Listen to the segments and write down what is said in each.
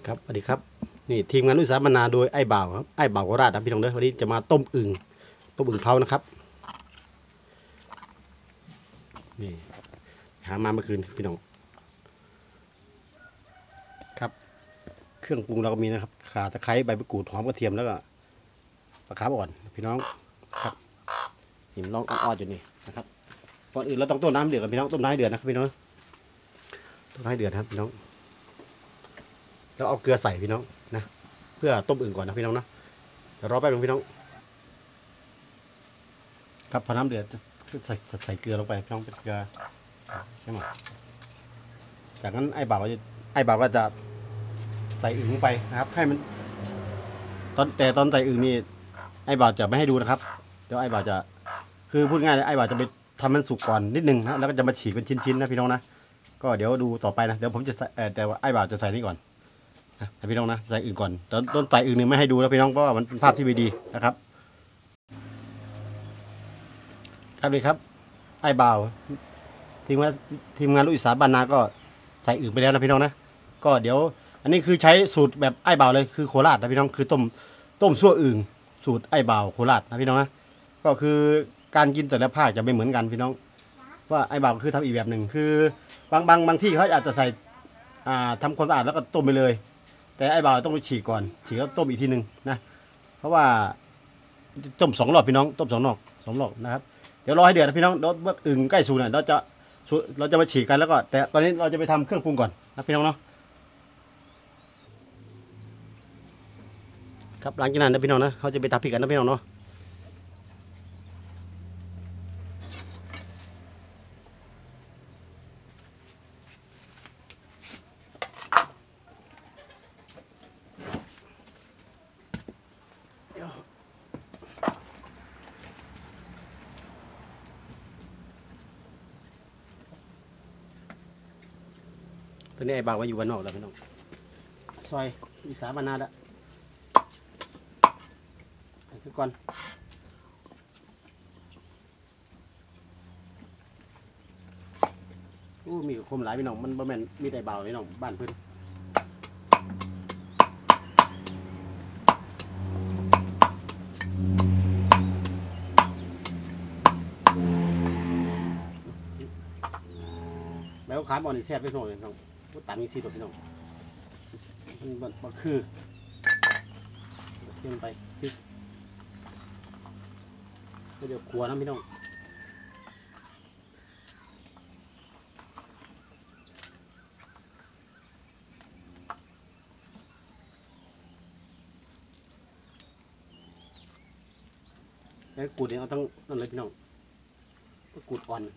ครับสวัสดีครับนี่ทีมงานวิสาบรรณาโดยไอ้บ่าวครับไอ้บ่าวโคราชครับพี่น้องเด้อวันนี้จะมาต้มอึ่งเผานะครับนี่หามาเมื่อคืนพี่น้องครับเครื่องปรุงเราก็มีนะครับข่าตะไคร้ใบมะกรูดหอมกระเทียมแล้วก็ปลาคาร์ฟอ่อนพี่น้องครับหิมร้องอ้อนๆอยู่นี่นะครับก่อนอื่นเราต้องต้มน้ำเดือดกันพี่น้องต้มน้ำให้เดือดนะครับพี่น้องต้มน้ำให้เดือดครับพี่น้องแล้วเอาเกลือใส่พี่น้องนะเพื่อต้มอึ่งก่อนนะพี่น้องนะเดี๋ยวรอแป๊บนึงพี่น้องครับพอน้ำเดือดใส่เกลือลงไปพี่น้องเป็นเกลือใช่ไหมจากนั้นไอ้บ่าวก็จะใส่อึ่งลงไปนะครับให้มันตอนใส่อึ่งนี่ไอ้บ่าวจะไม่ให้ดูนะครับเดี๋ยวไอ้บ่าวจะคือพูดง่ายเลยไอ้บ่าวจะไปทำมันสุกก่อนนิดนึงนะแล้วก็จะมาฉีกเป็นชิ้นๆนะพี่น้องนะก็เดี๋ยวดูต่อไปนะเดี๋ยวผมจะใส่แต่ว่าไอ้บ่าวจะใส่นี่ก่อนนะพี่น้องนะใส่อึ่งก่อนต้นใส่อึ่งนี่ไม่ให้ดูนะพี่น้องเพราะว่ามันเป็นภาพที่ไม่ดีนะครับครับเลยครับไอ้บ่าวทีมงานลูกอีสานบ้านนาก็ใส่อึ่งไปแล้วนะพี่น้องนะก็เดี๋ยวอันนี้คือใช้สูตรแบบไอ้บ่าวเลยคือโคราชนะพี่น้องคือต้มซั่วอึ่งสูตรไอ้บ่าวโคราชนะพี่น้องนะก็คือการกินแต่ละภาคจะไม่เหมือนกันพี่น้องว่าไอ้บ่าวคือทำอีกแบบหนึ่งคือบางที่เขาอาจจะใส่ทำความสะอาดแล้วก็ต้มไปเลยแต่ไอ้บ่าวต้องไปฉีกก่อนฉีกแล้วต้มอีกทีหนึ่งนะเพราะว่าต้ม2 รอบพี่น้องต้ม2 รอบนะครับเดี๋ยวรอให้เดือดนะพี่น้องเมื่ออึ่งใกล้สุกเนี่ยเราจะมาฉีกกันแล้วก็แต่ตอนนี้เราจะไปทำเครื่องปรุงก่อนนะพี่น้องเนาะครับหลังจากนั้นนะพี่น้องนะเขาจะไปตักพริกกันนะพี่น้องเนาะตอนนี้ไอ้บ่าวว่าอยู่บ้านนอกแล้วพี่น้องซอยอีสานบ้านนาแล้วไปสักก่อนมีคมหลายพี่น้องมันบ่แม่นมีแต่บ่าวพี่น้องบ้านเพิ่นแล้วขามอ่อนนี่แซ่บไปหน่อยพี่น้องพูดตามนี้สิตัวพี่น้องมันคือเทียมไปพริกเดี๋ยวขัวนะพี่น้องแล้วกูดเนี่ยเอาทั้งนั่นเลยพี่น้องกูดอ่อน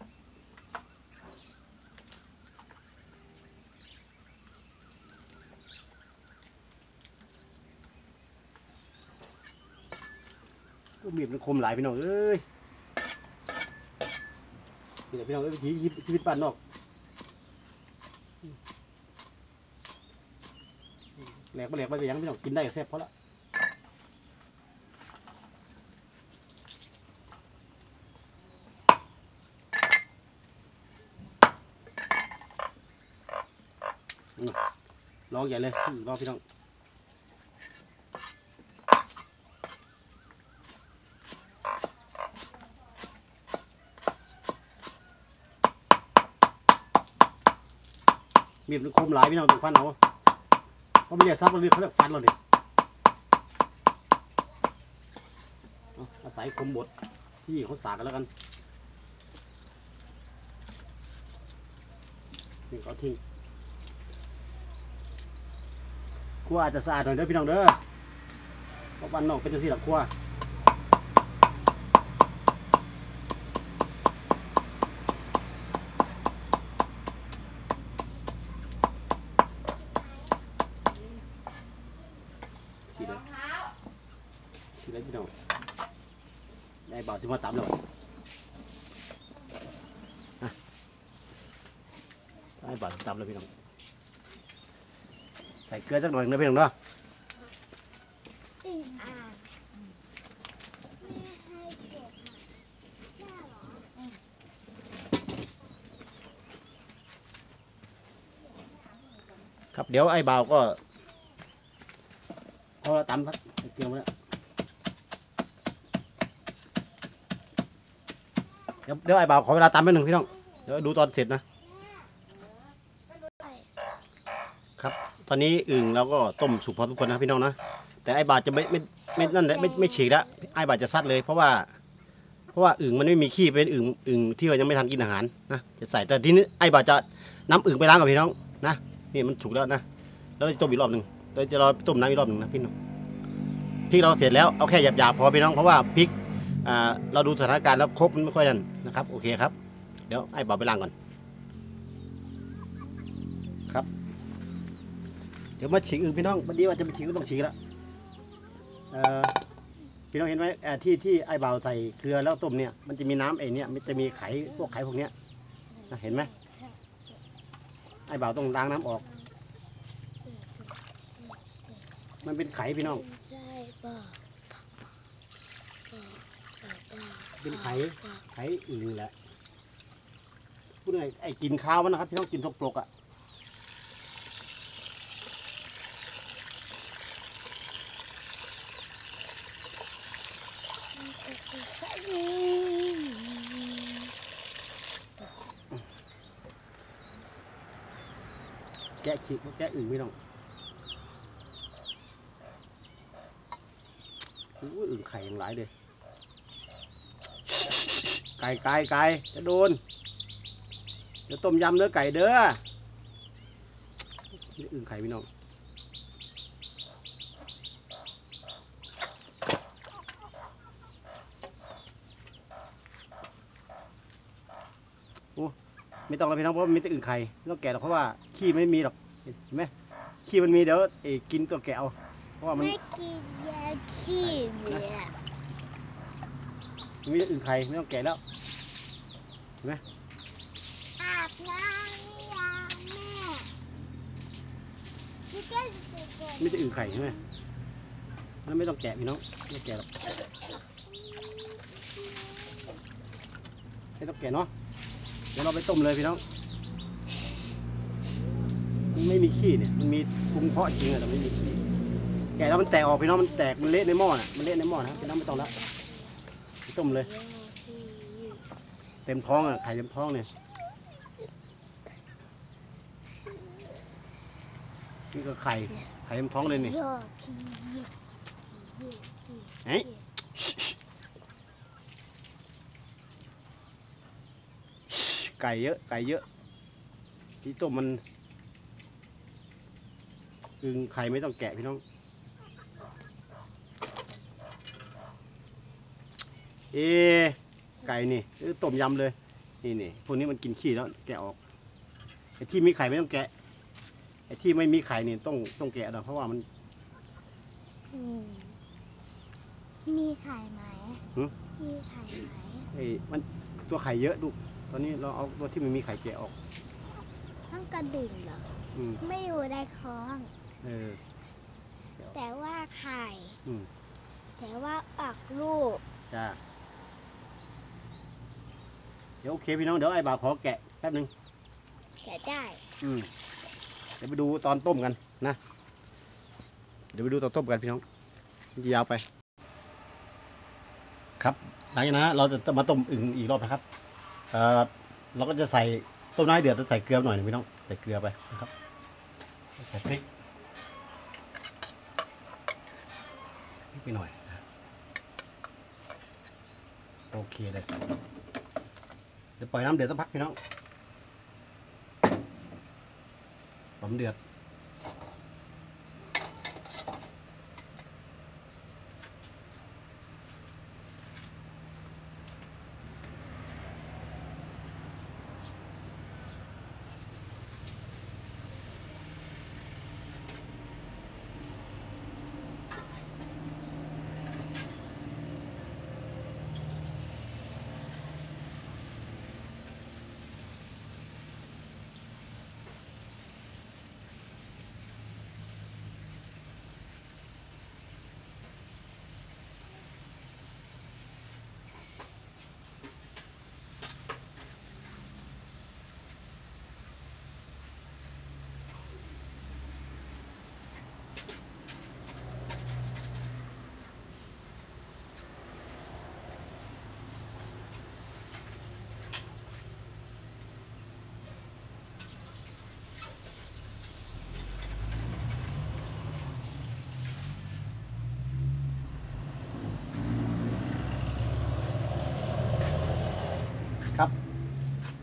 ก็มีดมันคมหลายพี่น้องเอ้ยนี่แหละพี่น้องเอ้ยวิถีชีวิตบ้านนอกแหลกไปยังพี่น้องกินได้ก็แซ่บเพราะละลองใหญ่เลยลองพี่น้องมีดมันคมหลายพี่น้องต้องฟันเอาเขาไม่เรียกซับเราเรียกเขาเรียกฟันเราดิอาศัยคมบดที่เขาสากันแล้วกันนี่เขาทิ้งครัวอาจจะสะอาดหน่อยเด้อพี่น้องเด้อเพราะบ้านนอกเป็นจังซี่หลักครัวสีเลยพี่น้องได้บ่าวสิมาตำแล้วได้บ่าวตำแล้วพี่น้องใส่เกลือสักหน่อยนะพี่น้องเนาะครับเดี๋ยวไอ้บ่าวก็เขาตำครับเกลือมาแล้วเดี๋ยวไอ้บ่าวขอเวลาตำแป๊บนึงพี่น้องเดี๋ยวดูตอนเสร็จนะครับตอนนี้อึ่งเราก็ต้มสุกพอทุกคนนะพี่น้องนะแต่ไอ้บ่าวจะไม่นั่นแหละไม่ฉีกละไอ้บ่าวจะซัดเลยเพราะว่าอึ่งมันไม่มีขี้เป็นอึ่งที่เรายังไม่ทันกินอาหารนะจะใส่แต่ทีนี้ไอ้บ่าวจะน้ำอึ่งไปล้างกับพี่น้องนะนี่มันสุกแล้วนะแล้วเราจะต้มอีกรอบหนึ่งเราจะรอต้มน้ำอีกรอบหนึ่งนะพี่น้องพริกเราเสร็จแล้วเอาแค่หยาบๆพอพี่น้องเพราะว่าพริกเราดูสถานการณ์แล้วครบมันไม่ค่อยนั่นนะครับโอเคครับเดี๋ยวไอ้บ่าวไปล้างก่อนครับเดี๋ยวมาฉีกอึ่งพี่น้องวันนี้ว่าจะไปฉีกก็ต้องฉีกแล้วพี่น้องเห็นไหมที่ไอ้บ่าวใส่เกลือแล้วต้มเนี่ยมันจะมีน้ำไอ้เนี่ยมันจะมีไข่พวกไข่พวกเนี้ยนะเห็นไหมไอ้บ่าวต้องล้างน้ำออกมันเป็นไข่พี่น้องเป็นไข่อึ่งแหละพูดง่ายไอ้กินข้าวมันนะครับพี่น้องกินสกปรกอ่ะแกะฉีกแกะอึ่งพี่น้องอึ่งไข่ยังหลายเลยไก่จะโดนเดี๋ยวต้มยำเนื้อไก่เด้ออึ่งไข่พี่น้องไม่ต้องแล้วพี่น้องเพราะมันมีแต่อึ่งไข่ไม่ต้องแกะหรอกเพราะว่าขี้ไม่มีหรอกเห็นไหมขี้มันมีเดี๋ยวกินตัวแกะเอาเพราะว่ามันไม่กินยาขี้เนี่ยมีแต่อึ่งไข่ไม่ต้องแกะแล้วเห็นไหมอาบน้ำยาแม่ที่แก้มีแต่อึ่งไข่ใช่ไหมนั่นไม่ต้องแกะพี่น้องไม่แกะหรอกไม่ต้องแกะเนาะเดี๋ยวเราไปต้มเลยพี่น้องมันไม่มีขี้เนี่ยมันมีกุ้งเพาะจริงอะแต่ไม่มีขี้แกะแล้วมันแตกออกพี่น้องมันแตกมันเละในหม้อน่ะมันเละในหม้อนะพี่น้องไม่ต้องละต้มเลยเต็มท้องอ่ะไข่เต็มท้องเนี่ยนี่ก็ไข่เต็มท้องเลยนี่เฮ้ยไก่เยอะที่ต้มมันอึ่งไข่ไม่ต้องแกะพี่น้องไก่นี่ต้มยำเลยนี่พวกนี้มันกินขี้แล้วแกะออกไอ้ที่มีไข่ไม่ต้องแกะไอ้ที่ไม่มีไข่นี่ต้องแกะนะเพราะว่ามันมีไข่ไหมมีไข่ไหมมันตัวไข่เยอะดูตอนนี้เราเอาตัวที่ไม่มีไข่แกะออกต้องกระดิ่งเหรอไม่อยู่ในท้องแต่ว่าไข่แต่ว่าออกลูกจ้าเดี๋ยวโอเคพี่น้องเดี๋ยวไอ้บ่าวขอแกะแป๊บนึงแกะได้เดี๋ยวไปดูตอนต้มกันนะเดี๋ยวไปดูตอนต้มกันพี่น้องยาวไปครับหลังจากนั้นเราจะมาต้มอึ่งอีกรอบนะครับเราก็จะใส่ต้มน้ำเดือดจะใส่เกลือหน่อยนึงพี่น้องใส่เกลือไปนะครับใส่พริกไปหน่อยโอเคเลยเดี๋ยวปล่อยน้ำเดือดสักพักพี่น้องน้ำเดือด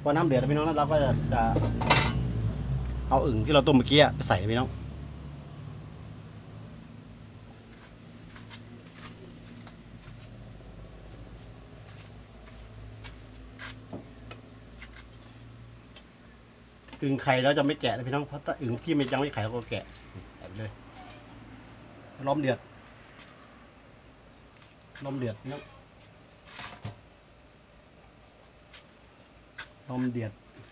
อน้ำเดือดพี่น้องแล้วเราก็จะเอาอึ่งที่เราต้มเมื่อกี้ไปใส่พี่น้องอึ่งไข่เราจะไม่แกะนะพี่น้องเพราะถ้าอึ่งที่มันยังไม่ไข่เราก็แกะแบบเลยล้อมเดือดล้อมเดือดพี่น้องล้อมเดือด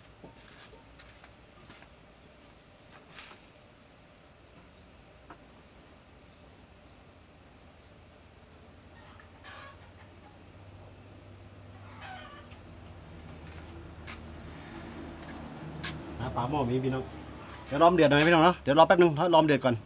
ฝาหม้อมีพี่น้องเดี๋ยวล้อมเดือดหน่อยพี่น้องเนาะเดี๋ยวรอแป๊บนึงล้อมเดือดก่อน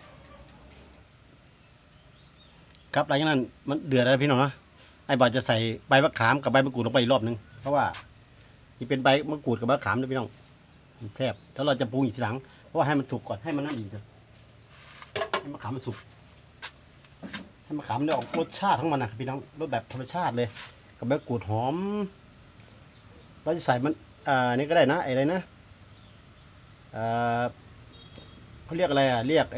ครับหลังจากนั้นมันเดือดแล้วพี่น้องเนาะไอ้บ่าวจะใส่ใบมะขามกับใบมะกรูดลงไปอีกรอบนึงเพราะว่านี่เป็นใบมะกรูดกับมะขามด้วยพี่น้องแทบแล้วเราจะปรุงอีกทีหลังเพราะว่าให้มันสุกก่อนให้มันนั่นอีกให้มะขามมันสุกให้มะขามได้ออกรสชาติของมันนะพี่น้องรสแบบธรรมชาติเลยกับใบมะกรูดหอมเราจะใส่มันนี่ก็ได้นะอะไรนะเขาเรียกอะไรเรียก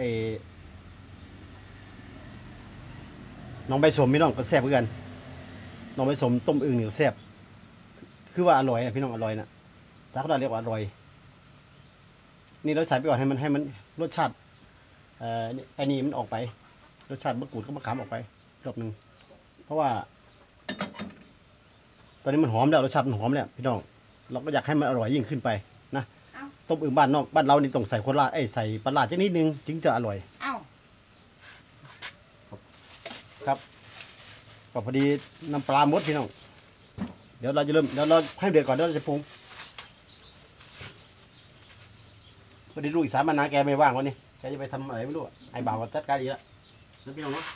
น้องใบสมพี่น้องก็แซ่บเหมือนกันน้องใบสมต้มอึ่งนี่ก็แซ่บคือว่าอร่อยพี่น้องอร่อยนะสาขาเรียกว่าอร่อยนี่เราใส่ไปก่อนให้มันรสชาติไอ้นี่มันออกไปรสชาติมะกรูดก็มะขามออกไปรอบนึงเพราะว่าตอนนี้มันหอมแล้วรสชาติมันหอมแล้วพี่น้องเราก็อยากให้มันอร่อยยิ่งขึ้นไปนะต้มอึ่งบ้านนอกบ้านเรานี่ต้องใส่โคราชใส่ปลาร้าชนิดนึงจึงจะอร่อยครับก็พอดีน้ำปลาหมดพี่น้องเดี๋ยวเราจะเริ่มเดี๋ยวเราให้เดือดก่อนเดี๋ยวเราจะปรุงพอดีลูกอีก3 วันนะแกไม่ว่างวันนี้แกจะไปทำอะไรไม่รู้ไอ้บ่าวจัดการดีแล้วนะพี่น้องเนาะ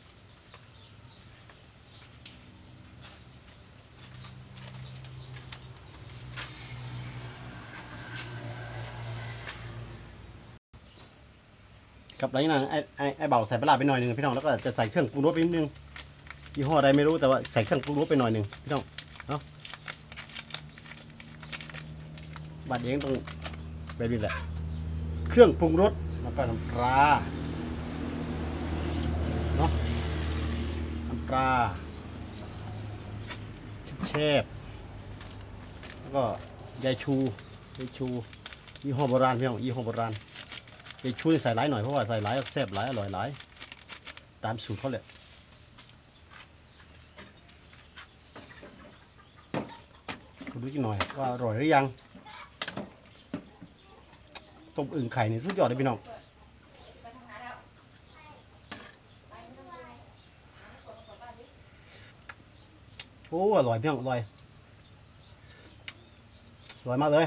กับหลังจากนั้นไอ้บ่าวใส่ปลาร้าไปหน่อยหนึ่งพี่น้องแล้วก็จะใส่เครื่องปรุงรสไปนิดนึงยี่ห้อใดไม่รู้แต่ว่าใส่เครื่องปรุงรสไปหน่อยหนึ่งพี่น้องเนาะบัดเองต้องแบบนี้แหละเครื่องปรุงรสแล้วก็น้ำปลาเนาะน้ำปลาเชฟแล้วก็ยายชูยี่ห้อโบราณพี่น้องยี่ห้อโบราณยายชูใส่หลายหน่อยเพราะว่าใส่หลายแซ่บหลายอร่อยหลายตามสูตรเขาเลยดูอีกหน่อยว่าอร่อยหรือยังต้มอึ่งไข่นี่สุดยอดเลยพี่น้องโอ้อร่อยพี่น้องอร่อยมากเลย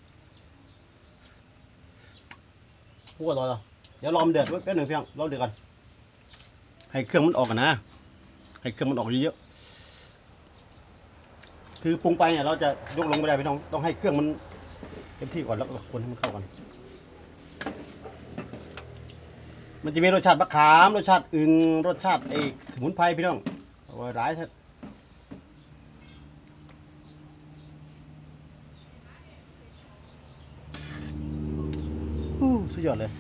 โอ้อร่อยเลยเดี๋ยวรอมเดือดแป๊บหนึ่งพี่น้องรอเดือดก่อนให้เครื่องมันออกกันนะให้เครื่องมันออกเยอะๆคือปรุงไปเนี่ยเราจะยกลงไม่ได้พี่น้องต้องให้เครื่องมันเต็มที่ก่อนแล้วก็คนให้มันเข้ากันมันจะมีรสชาติมะขามรสชาติอึ่งรสชาติสมุนไพรพี่น้องเอาไว้หลายท่านสุดยอดเลย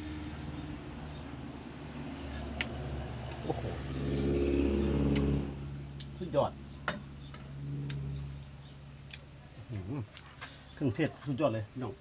โอ้โหสุดยอดเครื่องเทศสุดยอดเลยพี่น้อง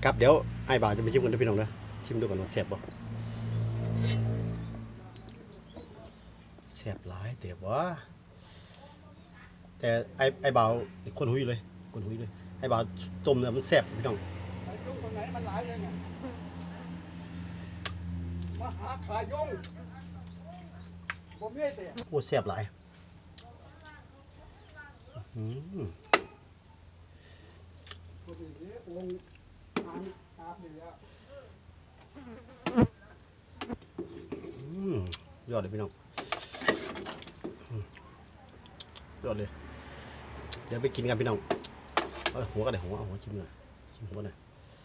ครับเดี๋ยวไอ้บ่าวจะไปชิมกันนะพี่น้องนะชิมดูก่อนว่าแซ่บบ่แซ่บหลายเตี๋ยววะแต่ไอ้บ่าวคนหุยเลยคนหุยเลยไอ้บ่าวต้มเนี่ยมันแซ่บพี่น้องยุ่งตรงไหนมันหลายเลยเนี่ยมาหาขายยุ่งผมไม่เสียโอ้แซ่บหลายอืมพอดีนี้องค์อ่านอาบอยู่แล้วยอดเลยพี่น้องยอดเลยเดี๋ยวไปกินกันพี่น้องเอาหัวกันเลยหัวเอาหัวชิมหน่อยชิมหัวหน่อย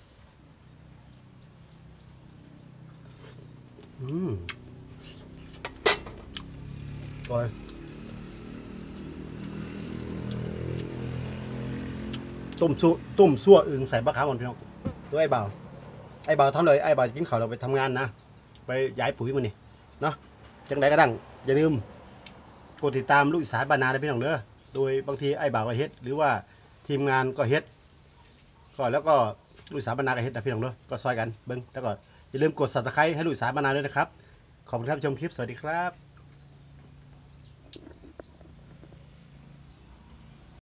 อร่อยต้มซั่วอึ่งใส่บะขามอ่อนพี่น้องด้วยไอ้บ่าวทำเลยไอ้บ่าวจะกินข้าวเราไปทำงานนะไปย้ายปุ๋ยมานี่เนาะจังไดก็ดังอย่าลืมกดติดตามลูกอีสานบ้านนาได้พี่น้องเด้อโดยบางทีไอ้บ่าวก็เฮ็ดหรือว่าทีมงานก็เฮ็ดก็แล้วก็ลูกอีสานบ้านนาก็เฮ็ดนะพี่น้องเด้อก็ซอยกันเบิ้งแล้วก็อย่าลืมกด Subscribe ให้ลูกอีสานบ้านนาด้วยนะครับขอบคุณครับชมคลิปสวัสดีครับ